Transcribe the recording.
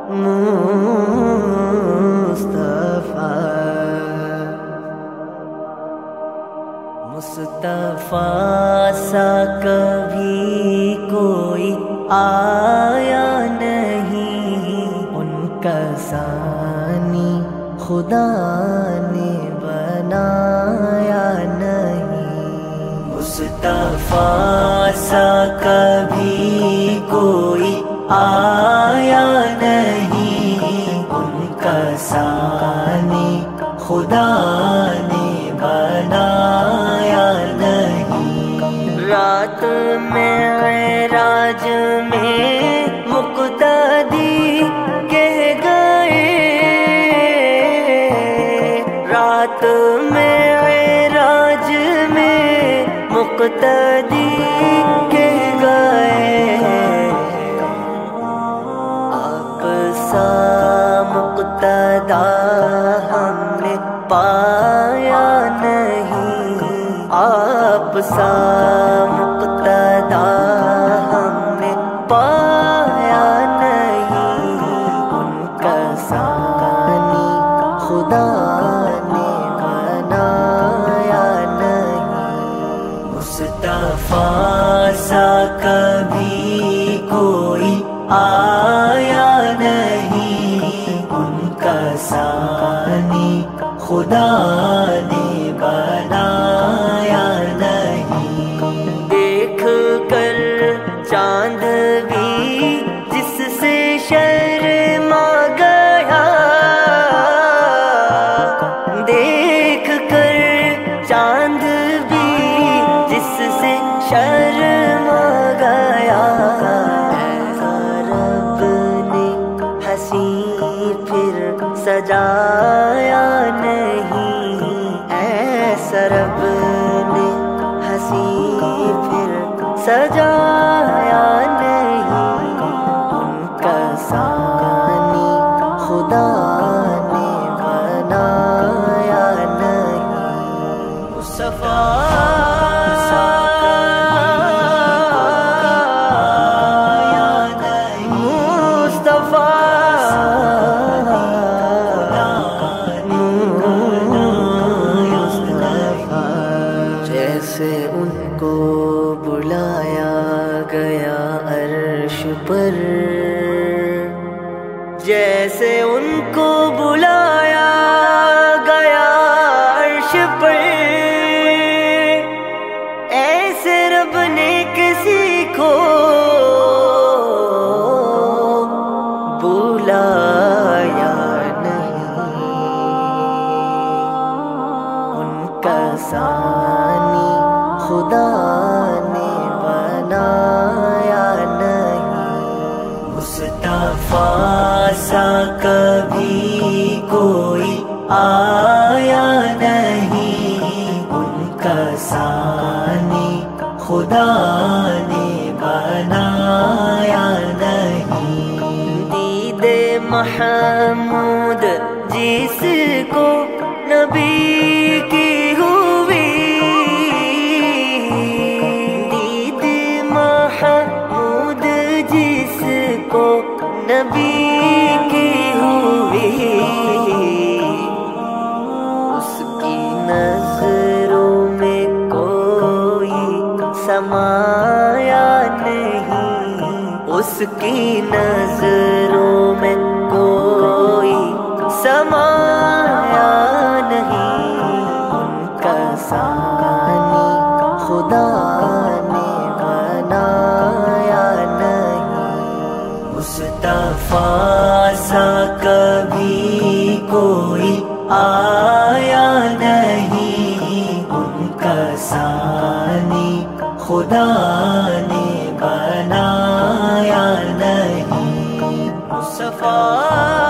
مصطفیٰ سا کبھی کوئی آیا نہیں، ان کا ثانی خدا نے بنایا نہیں۔ مصطفیٰ سا کبھی کوئی آیا نہیں، ان کا ثانی خدا نے بنایا نہیں۔ رات معراج میں مقتدی کہہ گئے، رات معراج میں مقتدی کہہ گئے، آپ سا مقتدا ہم نے پایا نہیں، آپ سا مقتدا ہم نے پایا نہیں، ان کا ثانی خدا نے بنایا نہیں۔ مصطفیٰ سا کبھی کوئی آیا نہیں، ان کا ثانی خدا نے بنایا نہیں۔ دیکھ کر چاند بھی جس سے شرما گیا، دیکھ کر چاند بھی جس سے شرما گیا، رب نے ہنسی پھر سجایا نہیں، ایسا رب نے ہنسی پھر سجایا نہیں، ان کا ثانی خدا نے بنایا نہیں۔ مصطفیٰ جیسے ان کو بلایا گیا عرش پر، جیسے ان کو بلایا گیا عرش پر، ایسے رب نے کسی کو بلایا نہیں، ان کا ثانی خدا نے بنایا نہیں۔ مصطفیٰ سا کبھی کوئی آیا نہیں، ان کا ثانی خدا نے بنایا نہیں۔ دید محمود جس کو نبی کی ہوئی، دید محمود جس کو نبی کی ہوئی، اس کی نظروں میں کوئی سمایا نہیں، اس کی نظروں میں کوئی سمایا نہیں، ان کا ثانی خدا نے بنایا نہیں۔ مصطفیٰ سا کبھی کوئی آیا نہیں، ان کا ثانی خدا نے بنایا نہیں۔ مصطفیٰ